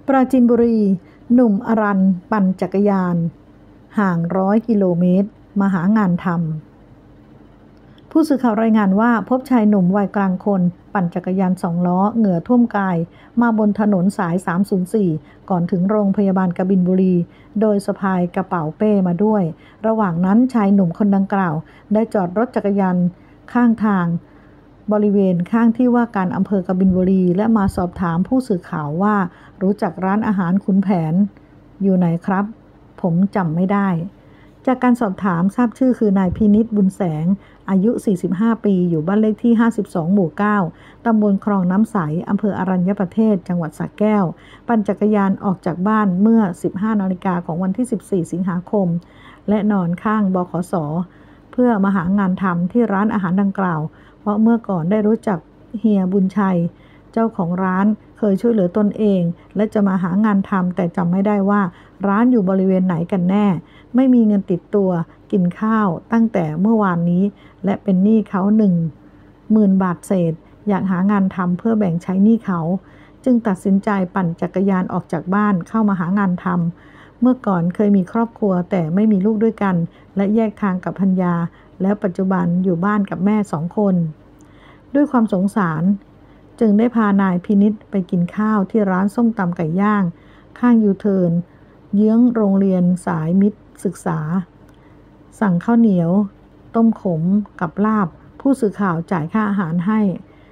ปราจีนบุรีหนุ่มอรัญปั่นจักรยานห่าง100 กิโลเมตรมาหางานทำผู้สื่อข่าวรายงานว่าพบชายหนุ่มวัยกลางคนปั่นจักรยาน2 ล้อเหงื่อท่วมกายมาบนถนนสาย304ก่อนถึงโรงพยาบาลกบินบุรีโดยสะพายกระเป๋าเป้มาด้วยระหว่างนั้นชายหนุ่มคนดังกล่าวได้จอดรถจักรยานข้างทางบริเวณข้างที่ว่าการอำเภอกบินบุรีและมาสอบถามผู้สื่อข่าวว่ารู้จักร้านอาหารขุนแผนอยู่ไหนครับผมจำไม่ได้จากการสอบถามทราบชื่อคือนายพินิจบุญแสงอายุ45 ปีอยู่บ้านเลขที่52 หมู่ 9 ตำบลคลองน้ำใสอำเภออรัญญประเทศจังหวัดสระแก้วปั่นจักรยานออกจากบ้านเมื่อ 15 นาฬิกาของวันที่ 14 สิงหาคมและนอนข้างบขส.เพื่อมาหางานทำที่ร้านอาหารดังกล่าวเพราะเมื่อก่อนได้รู้จักเฮียบุญชัยเจ้าของร้านเคยช่วยเหลือตนเองและจะมาหางานทำแต่จำไม่ได้ว่าร้านอยู่บริเวณไหนกันแน่ไม่มีเงินติดตัวกินข้าวตั้งแต่เมื่อวานนี้และเป็นหนี้เขา10,000 บาทเศษอยากหางานทำเพื่อแบ่งใช้หนี้เขาจึงตัดสินใจปั่นจักรยานออกจากบ้านเข้ามาหางานทำเมื่อก่อนเคยมีครอบครัวแต่ไม่มีลูกด้วยกันและแยกทางกับภรรยาแล้วปัจจุบันอยู่บ้านกับแม่2 คนด้วยความสงสารจึงได้พานายพินิจไปกินข้าวที่ร้านส้มตำไก่ย่างข้างยูเทิร์นเยื้องโรงเรียนสายมิตรศึกษาสั่งข้าวเหนียวต้มขมกับลาบผู้สื่อข่าวจ่ายค่าอาหารให้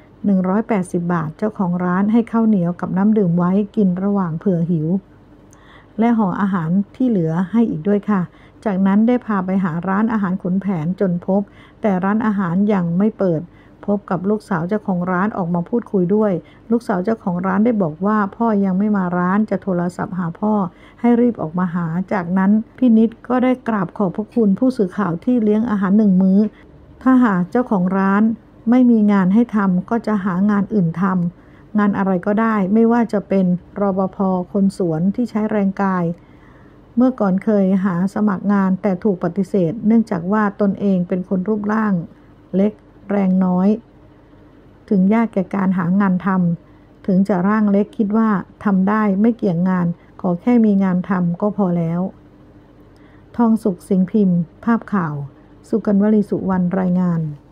180 บาทเจ้าของร้านให้ข้าวเหนียวกับน้ำดื่มไว้กินระหว่างเผื่อหิวและห่ออาหารที่เหลือให้อีกด้วยค่ะจากนั้นได้พาไปหาร้านอาหารขุนแผนจนพบแต่ร้านอาหารยังไม่เปิดพบกับลูกสาวเจ้าของร้านออกมาพูดคุยด้วยลูกสาวเจ้าของร้านได้บอกว่าพ่อยังไม่มาร้านจะโทรศัพท์หาพ่อให้รีบออกมาหาจากนั้นพี่นิดก็ได้กราบขอบพระคุณผู้สื่อข่าวที่เลี้ยงอาหาร1 มื้อถ้าหากเจ้าของร้านไม่มีงานให้ทำก็จะหางานอื่นทำงานอะไรก็ได้ไม่ว่าจะเป็นรปภ.คนสวนที่ใช้แรงกายเมื่อก่อนเคยหาสมัครงานแต่ถูกปฏิเสธเนื่องจากว่าตนเองเป็นคนรูปร่างเล็กแรงน้อยถึงยากแก่การหางานทำถึงจะร่างเล็กคิดว่าทำได้ไม่เกี่ยงงานขอแค่มีงานทำก็พอแล้วทองสุขสิงห์พิมพ์ภาพข่าวสุกัญญ์วลีสุวรรณรายงาน